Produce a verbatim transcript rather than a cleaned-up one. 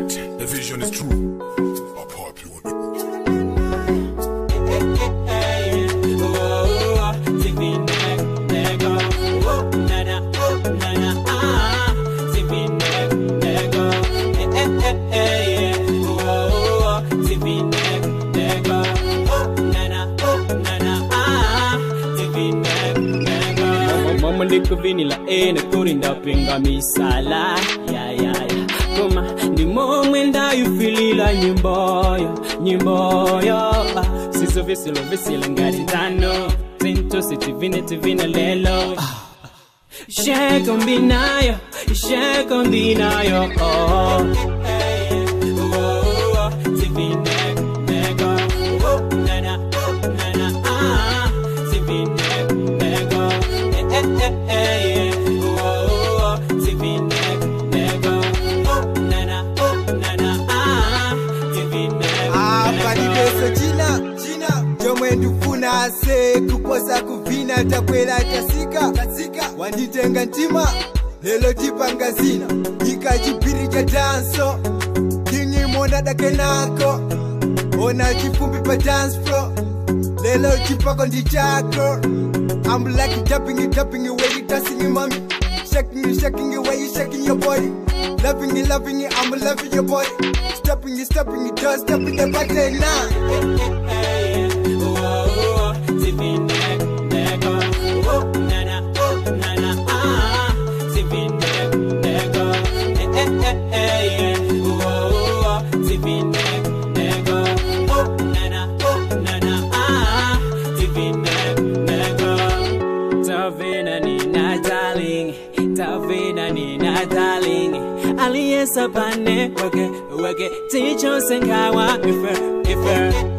The vision is true. I'll pop you on it. Mama liko vinila ene kurinda pinga misala ya ya ya Koma ndi momwenda yufilila nyimboyo nyimboyo Siso visilo visila ngari tano Zinto si tivine tivine lelo Sheko mbinayo, sheko mbinayo oh. Ndufuna se kukosa kuvina takwela tasika tasika wanditenga ntima lelo tipanga zina ikachipiri cha danso kingi mona dake nako ona chifumbi pa dance floor lelo chipako ndi chako I'm like tapping it tapping it way you dancing it mommy shaking it shaking it way you shaking your body loving it loving it I'm loving your body stepping it stepping it just stepping the button now Tavina nina darling, Tavina nina darling. Aliyesa pane wake wake ticho senkawa ifer ifer.